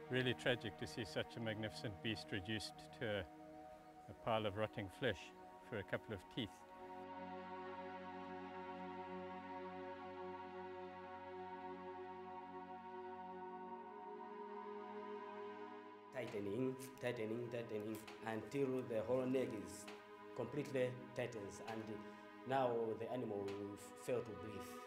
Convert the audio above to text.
Really tragic to see such a magnificent beast reduced to a pile of rotting flesh for a couple of teeth. Tightening until the whole neck is completely tightened, and now the animal will fail to breathe.